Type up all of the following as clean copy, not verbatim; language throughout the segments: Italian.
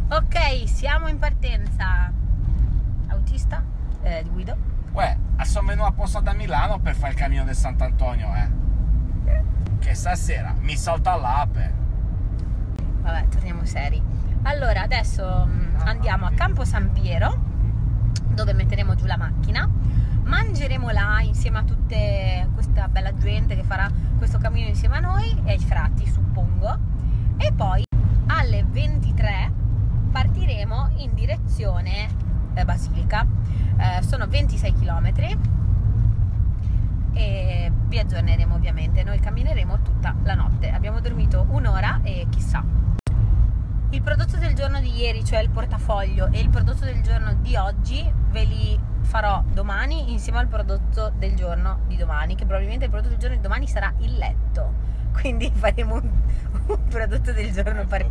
Ok, siamo in partenza. Autista di Guido. Uè, sono venuto apposta da Milano per fare il cammino del Sant'Antonio, che stasera mi salta l'ape. Vabbè, torniamo seri. Allora, adesso andiamo a Campo San Piero, dove metteremo giù la macchina. Mangeremo là insieme a tutta questa bella gente che farà questo cammino insieme a noi e ai frati, suppongo. E poi alle 23 partiremo in direzione Basilica. Sono 26 km e vi aggiorneremo ovviamente. Noi cammineremo tutta la notte. Abbiamo dormito un'ora e chissà. Il prodotto del giorno di ieri, cioè il portafoglio, e il prodotto del giorno di oggi ve li farò domani insieme al prodotto del giorno di domani, che probabilmente il prodotto del giorno di domani sarà il letto. Quindi faremo un prodotto del giorno particolare.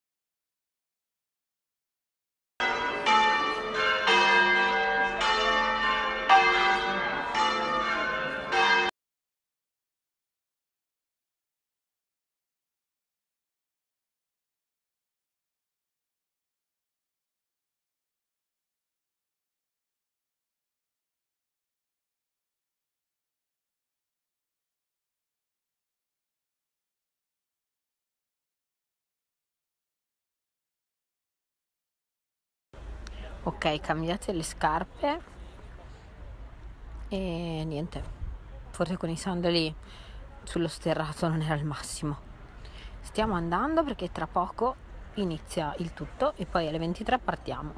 Ok, cambiate le scarpe e niente, forse con i sandali sullo sterrato non era il massimo. Stiamo andando perché tra poco inizia il tutto e poi alle 23 partiamo.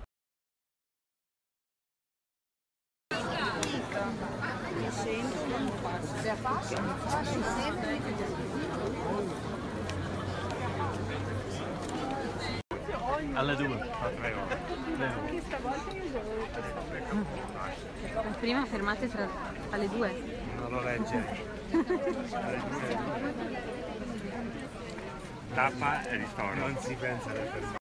Alle 2, prego. Prima fermate alle 2. Non lo legge. Alle 2. Tappa e ritorno. Non si pensa alle fermate.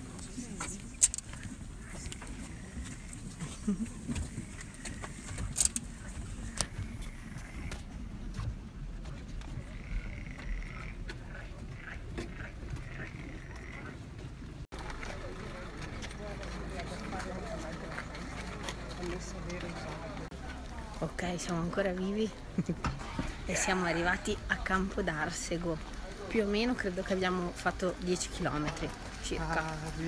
Ok, siamo ancora vivi e siamo arrivati a Campo d'Arsego. Più o meno credo che abbiamo fatto 10 km circa.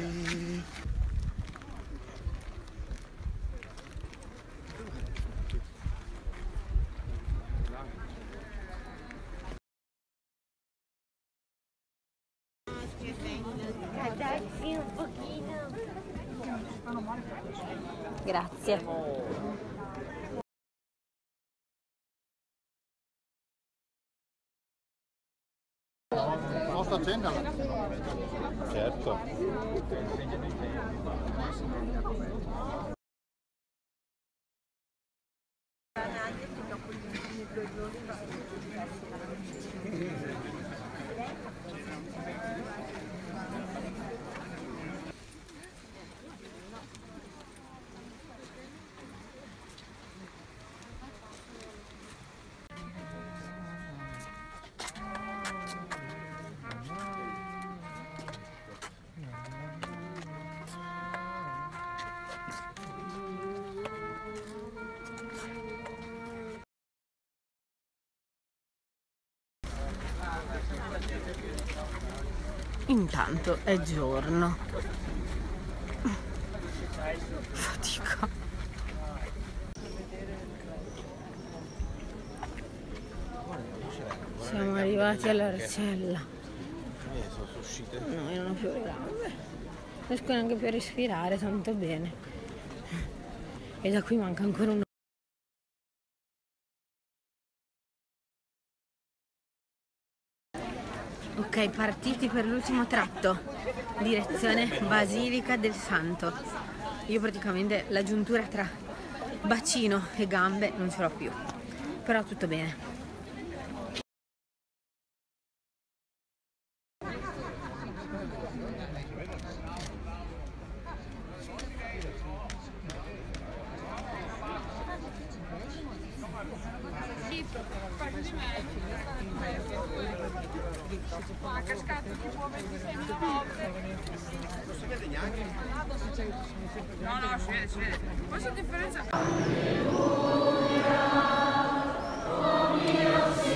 Grazie. Posso accenderla? Certo. Intanto è giorno. Fatica. Siamo arrivati all'Arcella. No, io non ho più le gambe. Non riesco neanche più a respirare tanto bene. E da qui manca ancora un. Ok, partiti per l'ultimo tratto, direzione Basilica del Santo. Io praticamente la giuntura tra bacino e gambe non ce l'ho più, però tutto bene. No, no, si vede, si vede. Questa differenza.